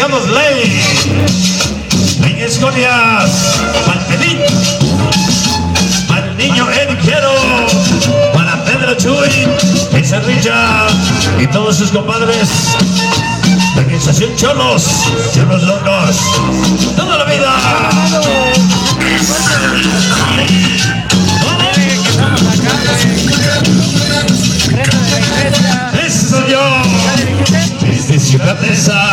Mercados Ley, Ley Escorias, Mantelín, para el niño Eriquero, para Pedro Chuy, esa Richard y todos sus compadres. Organización Cholos, Cholos Locos, toda la vida. Ese soy yo, desde Ciudad Esa.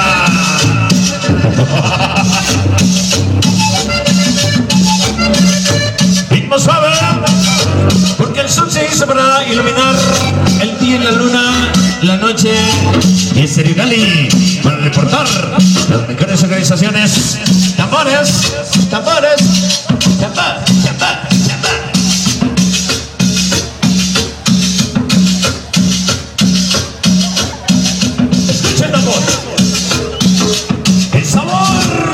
Ritmo suave, porque el sol se hizo para iluminar el día y la luna, la noche. Y es Serigali para reportar las mejores organizaciones. Tambores, tambores, tambor, tambor, tambor. Escucha el tambor. El sabor.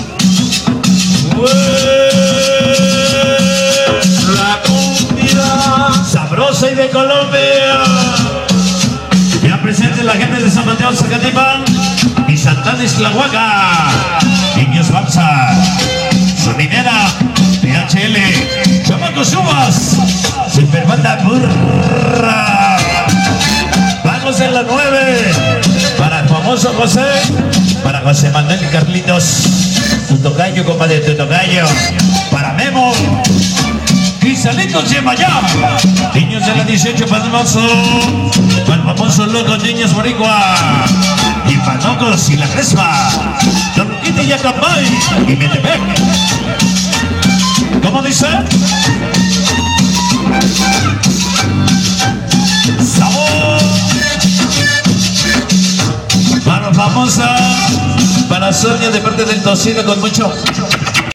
La comida sabrosa y de Colombia. Ya presente la gente de San Mateo, Zacatipán y Santana Islahuaca. Niños Bamsa, Sonidera, PHL, Chamacos Uvas, Superbanda Burra. Vamos en la 9 para el famoso José, para José Manuel y Carlitos, tu tocayo, compadre, tu tocayo, para Memo. Cristalitos lleva ya. Niños de la 18 para el famoso loco, niños boricua. Y Panocos y la Crespa. Don Luquita y Acambay. Y Metepec. ¿Cómo dice? Sabor. Para famosa, para Sonia de parte del tocino con mucho